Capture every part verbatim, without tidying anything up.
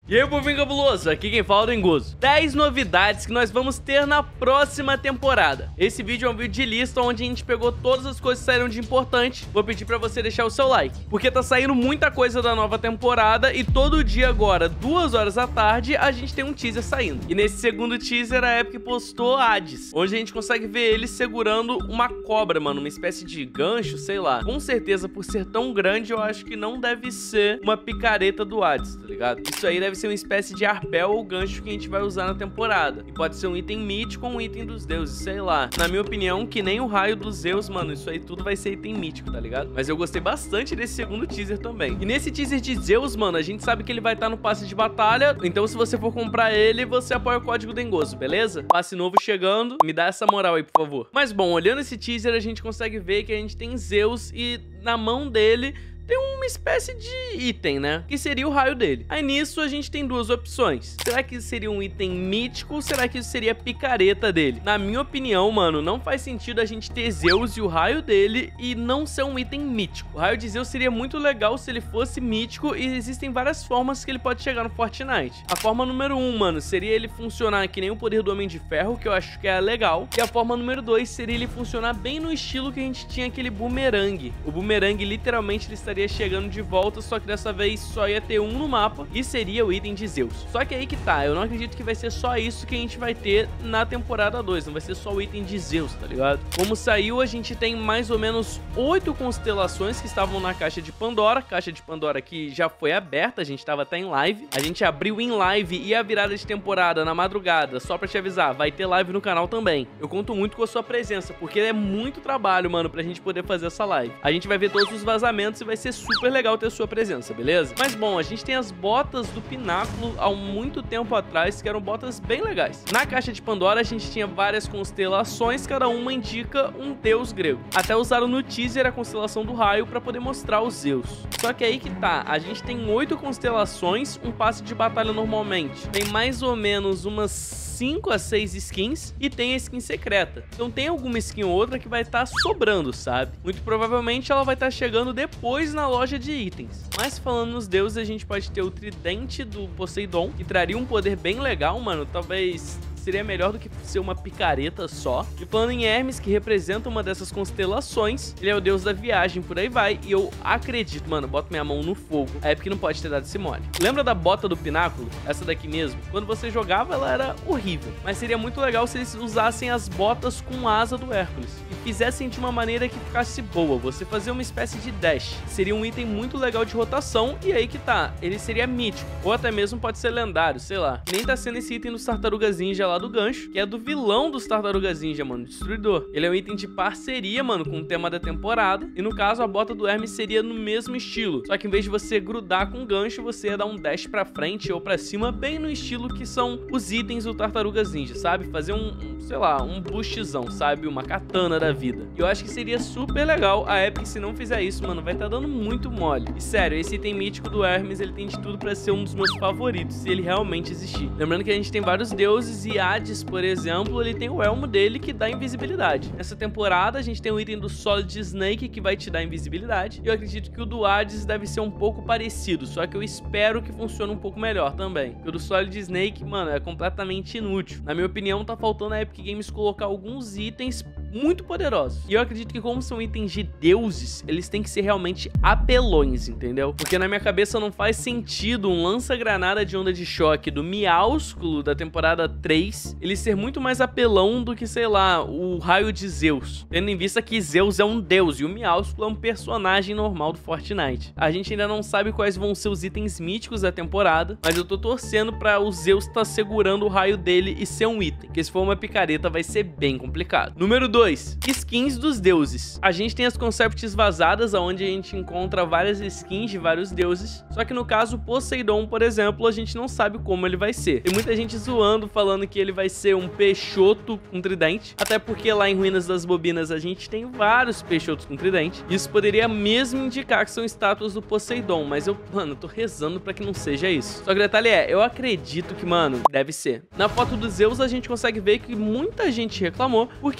E aí, povinho cabuloso, aqui quem fala é o Dengoso. dez novidades que nós vamos ter na próxima temporada. Esse vídeo é um vídeo de lista onde a gente pegou todas as coisas que saíram de importante. Vou pedir pra você deixar o seu like, porque tá saindo muita coisa da nova temporada e todo dia agora, duas horas da tarde, a gente tem um teaser saindo. E nesse segundo teaser, a Epic postou Hades, onde a gente consegue ver ele segurando uma cobra, mano, uma espécie de gancho, sei lá. Com certeza, por ser tão grande, eu acho que não deve ser uma picareta do Hades, tá ligado? Isso aí deve ser uma espécie de arpel ou gancho que a gente vai usar na temporada. E pode ser um item mítico ou um item dos deuses, sei lá. Na minha opinião, que nem o raio dos Zeus, mano, isso aí tudo vai ser item mítico, tá ligado? Mas eu gostei bastante desse segundo teaser também. E nesse teaser de Zeus, mano, a gente sabe que ele vai estar no passe de batalha. Então se você for comprar ele, você apoia o código Dengoso, beleza? Passe novo chegando, me dá essa moral aí, por favor. Mas bom, olhando esse teaser, a gente consegue ver que a gente tem Zeus e na mão dele tem uma espécie de item, né? Que seria o raio dele. Aí nisso a gente tem duas opções. Será que isso seria um item mítico ou será que isso seria a picareta dele? Na minha opinião, mano, não faz sentido a gente ter Zeus e o raio dele e não ser um item mítico. O raio de Zeus seria muito legal se ele fosse mítico e existem várias formas que ele pode chegar no Fortnite. A forma número um, mano, seria ele funcionar que nem o poder do Homem de Ferro, que eu acho que é legal. E a forma número dois seria ele funcionar bem no estilo que a gente tinha aquele boomerang. O boomerang, literalmente, ele estaria chegando de volta, só que dessa vez só ia ter um no mapa e seria o item de Zeus. Só que aí que tá, eu não acredito que vai ser só isso que a gente vai ter na temporada dois, não vai ser só o item de Zeus, tá ligado? Como saiu, a gente tem mais ou menos oito constelações que estavam na caixa de Pandora, caixa de Pandora que já foi aberta, a gente tava até em live, a gente abriu em live e a virada de temporada na madrugada, só pra te avisar, vai ter live no canal também. Eu conto muito com a sua presença, porque é muito trabalho, mano, pra gente poder fazer essa live. A gente vai ver todos os vazamentos e vai ser super legal ter sua presença, beleza? Mas bom, a gente tem as botas do Pináculo há muito tempo atrás, que eram botas bem legais. Na caixa de Pandora a gente tinha várias constelações, cada uma indica um deus grego. Até usaram no teaser a constelação do raio pra poder mostrar os Zeus. Só que aí que tá, a gente tem oito constelações, um passe de batalha normalmente. Tem mais ou menos umas cinco a seis skins e tem a skin secreta. Então tem alguma skin ou outra que vai estar tá sobrando, sabe? Muito provavelmente ela vai estar tá chegando depois na loja de itens. Mas falando nos deuses, a gente pode ter o tridente do Poseidon, que traria um poder bem legal, mano. Talvez seria melhor do que ser uma picareta só. E falando em Hermes, que representa uma dessas constelações, ele é o deus da viagem, por aí vai. E eu acredito, mano, boto minha mão no fogo, a Epic não pode ter dado esse mole. Lembra da bota do Pináculo? Essa daqui mesmo? Quando você jogava, ela era horrível. Mas seria muito legal se eles usassem as botas com asa do Hércules e fizessem de uma maneira que ficasse boa. Você fazer uma espécie de dash. Seria um item muito legal de rotação. E aí que tá, ele seria mítico. Ou até mesmo pode ser lendário, sei lá. Nem tá sendo esse item dos Tartarugas Ninja lá do gancho, que é do vilão dos Tartarugas Ninja, mano, Destruidor. Ele é um item de parceria, mano, com o tema da temporada, e no caso a bota do Hermes seria no mesmo estilo, só que em vez de você grudar com o gancho, você ia dar um dash pra frente ou pra cima, bem no estilo que são os itens do Tartarugas Ninja, sabe? Fazer um, um sei lá, um boostzão, sabe? Uma katana da vida. E eu acho que seria super legal a Epic, se não fizer isso, mano, vai tá dando muito mole. E sério, esse item mítico do Hermes, ele tem de tudo pra ser um dos meus favoritos, se ele realmente existir. Lembrando que a gente tem vários deuses e Hades, por exemplo, ele tem o elmo dele que dá invisibilidade. Nessa temporada, a gente tem o item do Solid Snake que vai te dar invisibilidade. E eu acredito que o do Hades deve ser um pouco parecido, só que eu espero que funcione um pouco melhor também. Porque o do Solid Snake, mano, é completamente inútil. Na minha opinião, tá faltando a Epic Games colocar alguns itens muito poderosos. E eu acredito que como são itens de deuses, eles têm que ser realmente apelões, entendeu? Porque na minha cabeça não faz sentido um lança-granada de onda de choque do Miásculo da temporada três, ele ser muito mais apelão do que, sei lá, o raio de Zeus. Tendo em vista que Zeus é um deus e o Miásculo é um personagem normal do Fortnite. A gente ainda não sabe quais vão ser os itens míticos da temporada, mas eu tô torcendo pra o Zeus estar tá segurando o raio dele e ser um item, porque se for uma picareta vai ser bem complicado. Número dois. Skins dos deuses. A gente tem as concepts vazadas, onde a gente encontra várias skins de vários deuses, só que no caso Poseidon, por exemplo, a gente não sabe como ele vai ser. Tem muita gente zoando, falando que ele vai ser um Peixoto com tridente, até porque lá em Ruínas das Bobinas a gente tem vários Peixotos com tridente. Isso poderia mesmo indicar que são estátuas do Poseidon, mas eu, mano, tô rezando pra que não seja isso. Só que o detalhe é, eu acredito que, mano, deve ser. Na foto dos Zeus a gente consegue ver que muita gente reclamou, porque a gente tem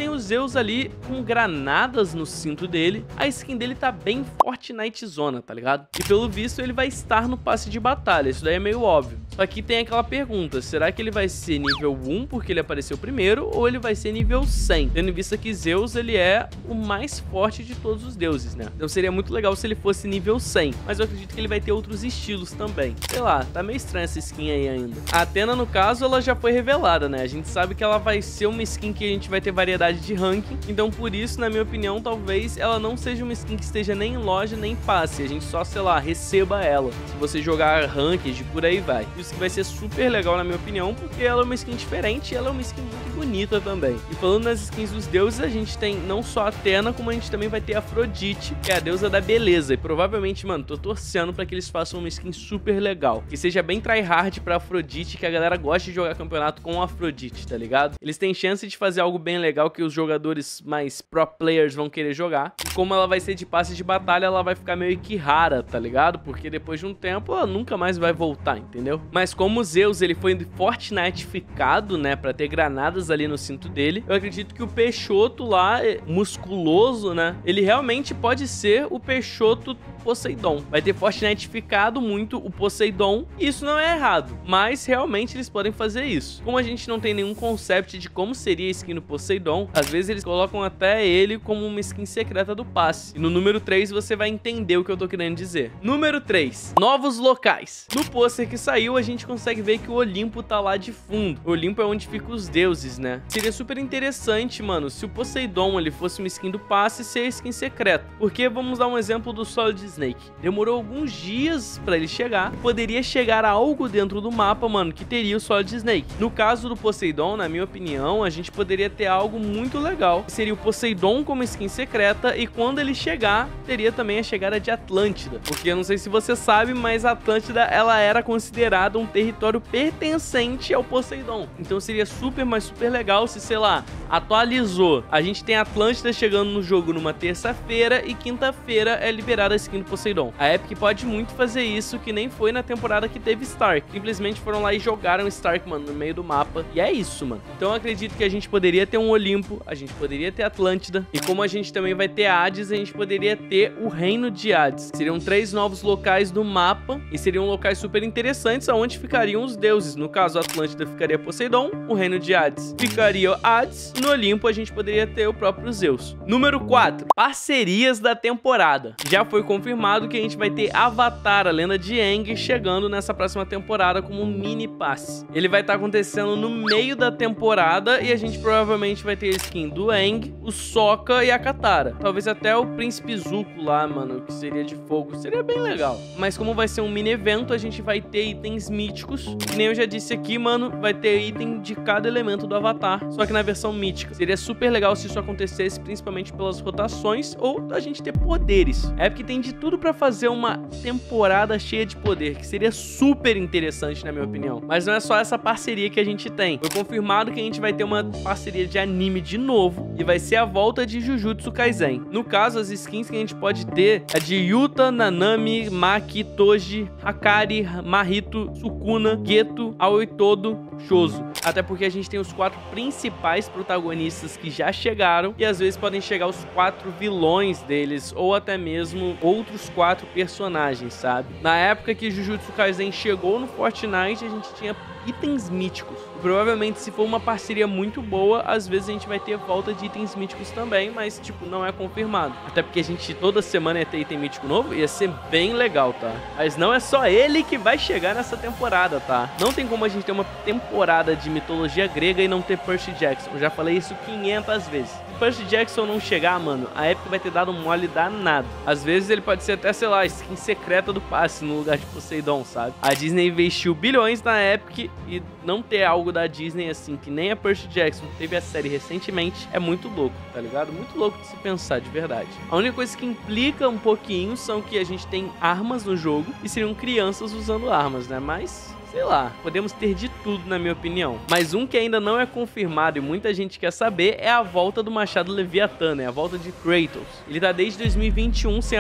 tem o Zeus ali com granadas no cinto dele. A skin dele tá bem Fortnite zona, tá ligado? E pelo visto ele vai estar no passe de batalha, isso daí é meio óbvio. Só que tem aquela pergunta, será que ele vai ser nível um porque ele apareceu primeiro ou ele vai ser nível cem? Tendo em vista que Zeus ele é o mais forte de todos os deuses, né? Então seria muito legal se ele fosse nível cem, mas eu acredito que ele vai ter outros estilos também. Sei lá, tá meio estranha essa skin aí ainda. A Athena, no caso, ela já foi revelada, né? A gente sabe que ela vai ser uma skin que a gente vai ter variedade de ranking, então por isso, na minha opinião, talvez ela não seja uma skin que esteja nem em loja, nem em passe. A gente só, sei lá, receba ela. Se você jogar ranked, por aí vai. Isso que vai ser super legal, na minha opinião, porque ela é uma skin diferente e ela é uma skin muito bonita também. E falando nas skins dos deuses, a gente tem não só a Athena, como a gente também vai ter a Afrodite, que é a deusa da beleza. E provavelmente, mano, tô torcendo pra que eles façam uma skin super legal. Que seja bem tryhard pra Afrodite, que a galera gosta de jogar campeonato com a Afrodite, tá ligado? Eles têm chance de fazer algo bem legal que os jogadores mais pro players vão querer jogar. E como ela vai ser de passe de batalha, ela vai ficar meio que rara, tá ligado? Porque depois de um tempo, ela nunca mais vai voltar, entendeu? Mas como o Zeus, ele foi Fortniteficado, né, pra ter granadas ali no cinto dele, eu acredito que o Peixoto lá, musculoso, né, ele realmente pode ser o Peixoto Poseidon. Vai ter Fortniteficado muito o Poseidon, e isso não é errado, mas realmente eles podem fazer isso. Como a gente não tem nenhum concept de como seria a skin do Poseidon, às vezes eles colocam até ele como uma skin secreta do passe. E no número três você vai entender o que eu tô querendo dizer. Número três, novos locais. No pôster que saiu, a gente consegue ver que o Olimpo tá lá de fundo. O Olimpo é onde ficam os deuses, né? Seria super interessante, mano, se o Poseidon ele fosse uma skin do passe e ser a skin secreta. Porque vamos dar um exemplo do Solid Snake. Demorou alguns dias pra ele chegar. Poderia chegar a algo dentro do mapa, mano, que teria o Solid Snake. No caso do Poseidon, na minha opinião, a gente poderia ter algo muito legal. Seria o Poseidon como skin secreta e quando ele chegar, teria também a chegada de Atlântida. Porque eu não sei se você sabe, mas a Atlântida, ela era considerada um território pertencente ao Poseidon. Então seria super, mas super legal se, sei lá, atualizou. A gente tem Atlântida chegando no jogo numa terça-feira e quinta-feira é liberada a skin do Poseidon. A Epic pode muito fazer isso, que nem foi na temporada que teve Stark. Simplesmente foram lá e jogaram Stark, mano, no meio do mapa. E é isso, mano. Então eu acredito que a gente poderia ter um Olimpo, a gente poderia ter Atlântida. E como a gente também vai ter Hades, a gente poderia ter o Reino de Hades. Seriam três novos locais do mapa e seriam locais super interessantes aonde ficariam os deuses. No caso, a Atlântida ficaria Poseidon, o Reino de Hades ficaria Hades. No Olimpo a gente poderia ter o próprio Zeus. Número quatro, parcerias da temporada. Já foi confirmado que a gente vai ter Avatar, a lenda de Aang, chegando nessa próxima temporada como um mini passe. Ele vai estar acontecendo no meio da temporada e a gente provavelmente vai ter a skin do Aang, o Sokka e a Katara. Talvez até o Príncipe Zuko lá, mano, que seria de fogo. Seria bem legal. Mas como vai ser um mini evento, a gente vai ter itens míticos. Que nem eu já disse aqui, mano, vai ter item de cada elemento do Avatar, só que na versão mítica. Seria super legal se isso acontecesse, principalmente pelas rotações ou a gente ter poderes. É porque tem de tudo pra fazer uma temporada cheia de poder, que seria super interessante, na minha opinião. Mas não é só essa parceria que a gente tem. Foi confirmado que a gente vai ter uma parceria de anime de novo e vai ser a volta de Jujutsu Kaisen. No caso, as skins que a gente pode ter é de Yuta, Nanami, Maki, Toji, Hakari, Mahito, Sukuna, Geto, Aoi Todo, Chozo. Até porque a gente tem os quatro principais protagonistas que já chegaram e às vezes podem chegar os quatro vilões deles ou até mesmo outros quatro personagens, sabe? Na época que Jujutsu Kaisen chegou no Fortnite, a gente tinha itens míticos. E provavelmente, se for uma parceria muito boa, às vezes a gente vai ter volta de itens míticos também, mas, tipo, não é confirmado. Até porque a gente toda semana ia ter item mítico novo, ia ser bem legal, tá? Mas não é só ele que vai chegar nessa temporada, tá? Não tem como a gente ter uma temporada de mitologia grega e não ter Percy Jackson. Eu já falei isso quinhentas vezes. Se Percy Jackson não chegar, mano, a Epic vai ter dado um mole danado. Às vezes ele pode ser até, sei lá, skin secreta do passe no lugar de Poseidon, sabe? A Disney investiu bilhões na Epic e não ter algo da Disney assim, que nem a Percy Jackson teve a série recentemente, é muito louco, tá ligado? Muito louco de se pensar, de verdade. A única coisa que implica um pouquinho são que a gente tem armas no jogo e seriam crianças usando armas, né? Mas... sei lá, podemos ter de tudo, na minha opinião. Mas um que ainda não é confirmado e muita gente quer saber é a volta do Machado Leviatã, né? A volta de Kratos. Ele tá desde dois mil e vinte e um sem aparecer no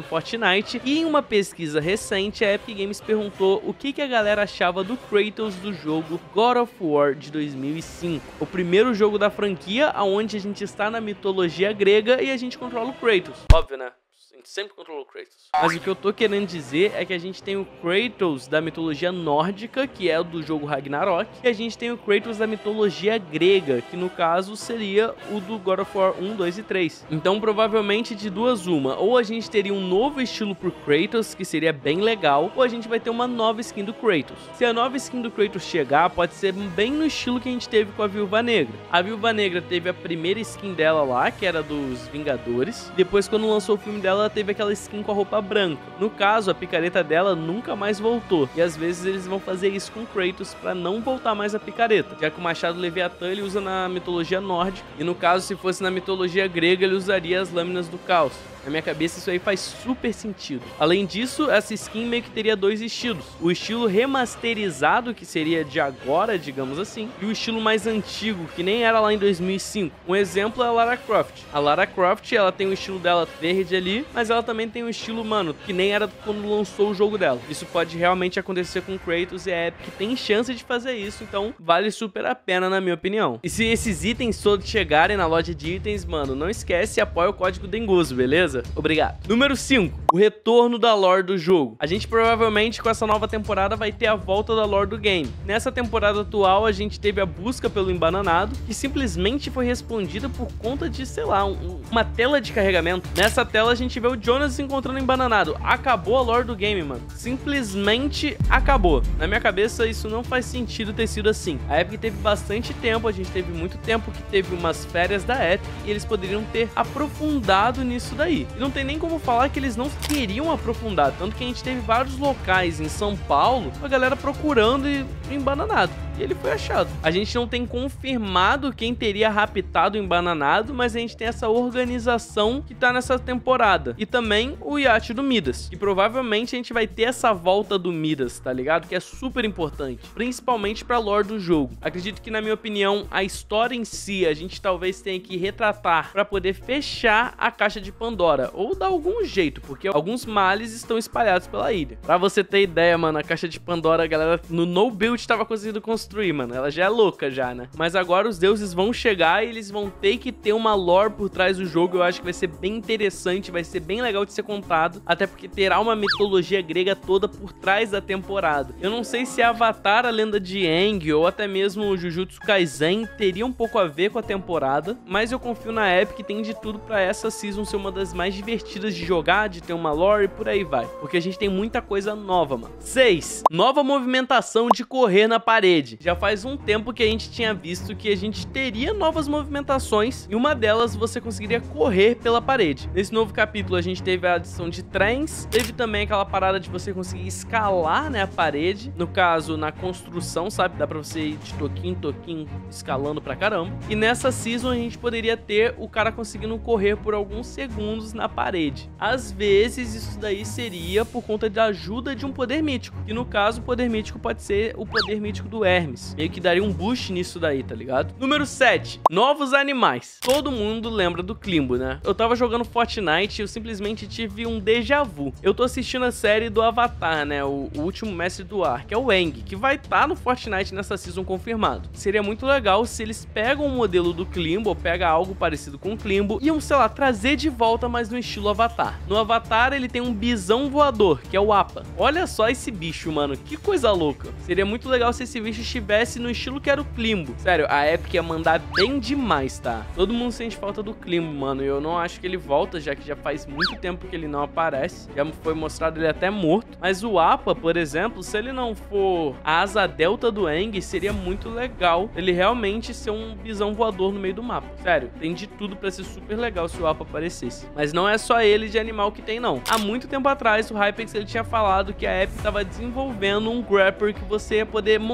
Fortnite, e em uma pesquisa recente, a Epic Games perguntou o que, que a galera achava do Kratos do jogo God of War de dois mil e cinco. O primeiro jogo da franquia, onde a gente está na mitologia grega e a gente controla o Kratos. Óbvio, né? A gente sempre controlou o Kratos. Mas o que eu tô querendo dizer é que a gente tem o Kratos da mitologia nórdica, que é o do jogo Ragnarok, e a gente tem o Kratos da mitologia grega, que no caso seria o do God of War um, dois e três. Então provavelmente de duas uma, ou a gente teria um novo estilo pro Kratos, que seria bem legal, ou a gente vai ter uma nova skin do Kratos. Se a nova skin do Kratos chegar, pode ser bem no estilo que a gente teve com a Viúva Negra. A Viúva Negra teve a primeira skin dela lá, que era dos Vingadores. Depois, quando lançou o filme dela, ela teve aquela skin com a roupa branca. No caso, a picareta dela nunca mais voltou. E às vezes eles vão fazer isso com Kratos pra não voltar mais a picareta, já que o machado Leviatã ele usa na mitologia nórdica. E no caso, se fosse na mitologia grega, ele usaria as lâminas do caos. Na minha cabeça isso aí faz super sentido. Além disso, essa skin meio que teria dois estilos. O estilo remasterizado, que seria de agora, digamos assim, e o estilo mais antigo, que nem era lá em dois mil e cinco. Um exemplo é a Lara Croft. A Lara Croft, ela tem o estilo dela verde ali, mas ela também tem um estilo, mano, que nem era quando lançou o jogo dela. Isso pode realmente acontecer com Kratos e a Epic tem chance de fazer isso, então vale super a pena, na minha opinião. E se esses itens todos chegarem na loja de itens, mano, não esquece e apoia o código Dengoso, beleza? Obrigado. Número cinco. O retorno da lore do jogo. A gente provavelmente com essa nova temporada vai ter a volta da lore do game. Nessa temporada atual a gente teve a busca pelo embananado, que simplesmente foi respondida por conta de, sei lá, um, uma tela de carregamento. Nessa tela a gente vê o Jonas encontrando o embananado. Acabou a lore do game, mano. Simplesmente acabou. Na minha cabeça isso não faz sentido ter sido assim. A Epic teve bastante tempo, a gente teve muito tempo que teve umas férias da Epic e eles poderiam ter aprofundado nisso daí. E não tem nem como falar que eles não queriam aprofundar, tanto que a gente teve vários locais em São Paulo, a galera procurando e embananado. E ele foi achado. A gente não tem confirmado quem teria raptado o embananado, mas a gente tem essa organização que tá nessa temporada. E também o iate do Midas. E provavelmente a gente vai ter essa volta do Midas, tá ligado? Que é super importante, principalmente pra lore do jogo. Acredito que, na minha opinião, a história em si, a gente talvez tenha que retratar pra poder fechar a caixa de Pandora. Ou dar algum jeito, porque alguns males estão espalhados pela ilha. Pra você ter ideia, mano, a caixa de Pandora, a galera no no build tava conseguindo construir, mano. Ela já é louca já, né? Mas agora os deuses vão chegar e eles vão ter que ter uma lore por trás do jogo. Eu acho que vai ser bem interessante, vai ser bem legal de ser contado, até porque terá uma mitologia grega toda por trás da temporada. Eu não sei se Avatar, a Lenda de Aang, ou até mesmo o Jujutsu Kaisen teria um pouco a ver com a temporada, mas eu confio na Epic que tem de tudo pra essa season ser uma das mais divertidas de jogar, de ter uma lore e por aí vai, porque a gente tem muita coisa nova, mano. seis. Nova movimentação de correr na parede. Já faz um tempo que a gente tinha visto que a gente teria novas movimentações e uma delas você conseguiria correr pela parede. Nesse novo capítulo a gente teve a adição de trens, teve também aquela parada de você conseguir escalar, né, a parede, no caso na construção, sabe, dá pra você ir de toquinho em toquinho escalando pra caramba. E nessa season a gente poderia ter o cara conseguindo correr por alguns segundos na parede. Às vezes isso daí seria por conta da ajuda de um poder mítico, que no caso o poder mítico pode ser o poder mítico do Hermes, meio que daria um boost nisso daí, tá ligado? Número sete. Novos animais. Todo mundo lembra do Klimbo, né? Eu tava jogando Fortnite e eu simplesmente tive um déjà vu. Eu tô assistindo a série do Avatar, né? O, o último mestre do ar, que é o Aang, que vai estar tá no Fortnite nessa season confirmado. Seria muito legal se eles pegam o modelo do Klimbo, ou pegam algo parecido com o Klimbo, e iam, sei lá, trazer de volta, mas no estilo Avatar. No Avatar, ele tem um bisão voador, que é o Appa. Olha só esse bicho, mano. Que coisa louca. Seria muito legal se esse bicho estivesse no estilo que era o Klimbo. Sério, a Epic ia mandar bem demais, tá? Todo mundo sente falta do Klimbo, mano. E eu não acho que ele volta, já que já faz muito tempo que ele não aparece. Já foi mostrado ele até morto. Mas o Appa, por exemplo, se ele não for a asa delta do Aang, seria muito legal ele realmente ser um bisão voador no meio do mapa. Sério, tem de tudo pra ser super legal se o Appa aparecesse. Mas não é só ele de animal que tem, não. Há muito tempo atrás, o Hypix ele tinha falado que a Epic tava desenvolvendo um grapper que você ia poder montar em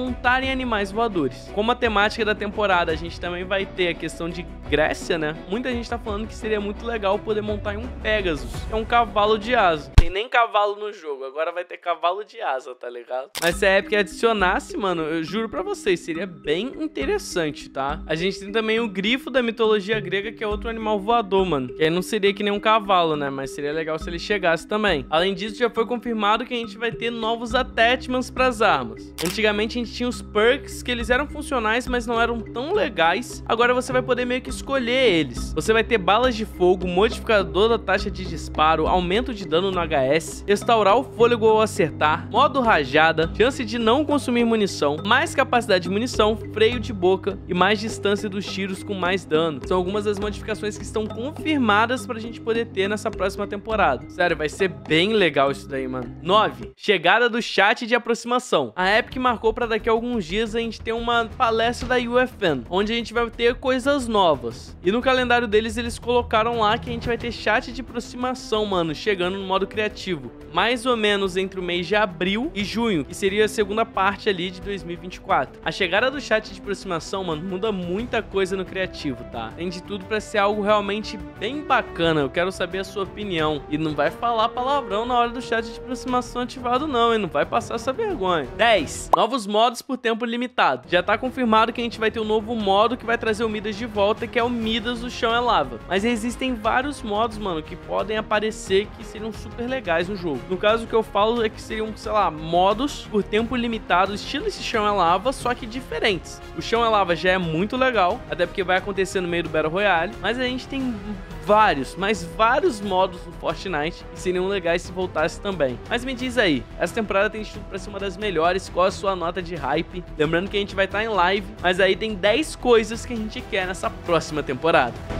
em animais voadores. Como a temática da temporada, a gente também vai ter a questão de Grécia, né? Muita gente tá falando que seria muito legal poder montar em um Pegasus, que é um cavalo de asa. Tem nem cavalo no jogo, agora vai ter cavalo de asa, tá ligado? Mas se a Epic adicionasse, mano, eu juro pra vocês, seria bem interessante, tá? A gente tem também o grifo da mitologia grega, que é outro animal voador, mano. Que aí não seria que nem um cavalo, né? Mas seria legal se ele chegasse também. Além disso, já foi confirmado que a gente vai ter novos attachments pras armas. Antigamente a gente tinha os perks, que eles eram funcionais, mas não eram tão legais. Agora você vai poder meio que escolher eles. Você vai ter balas de fogo, modificador da taxa de disparo, aumento de dano no H S, restaurar o fôlego ao acertar, modo rajada, chance de não consumir munição, mais capacidade de munição, freio de boca e mais distância dos tiros com mais dano. São algumas das modificações que estão confirmadas pra gente poder ter nessa próxima temporada. Sério, vai ser bem legal isso daí, mano. nove. Chegada do chat de aproximação. A Epic marcou pra daqui a alguns dias a gente ter uma palestra da U F N, onde a gente vai ter coisas novas. E no calendário deles, eles colocaram lá que a gente vai ter chat de aproximação, mano, chegando no modo criativo. Mais ou menos entre o mês de abril e junho, que seria a segunda parte ali de dois mil e vinte e quatro. A chegada do chat de aproximação, mano, muda muita coisa no criativo, tá? Tem de tudo pra ser algo realmente bem bacana. Eu quero saber a sua opinião. E não vai falar palavrão na hora do chat de aproximação ativado não, hein? Não vai passar essa vergonha. dez. Novos modos por tempo limitado. Já tá confirmado que a gente vai ter um novo modo que vai trazer o Midas de volta, que é o Midas do Chão é Lava. Mas existem vários modos, mano, que podem aparecer que seriam super legais no jogo. No caso, o que eu falo é que seriam, sei lá, modos por tempo limitado, estilo esse Chão é Lava, só que diferentes. O Chão é Lava já é muito legal, até porque vai acontecer no meio do Battle Royale, mas a gente tem vários, mas vários modos do Fortnite que seriam legais se voltasse também. Mas me diz aí, essa temporada tem tudo pra ser uma das melhores, qual a sua nota de hype? Lembrando que a gente vai estar em live, mas aí tem dez coisas que a gente quer nessa próxima temporada.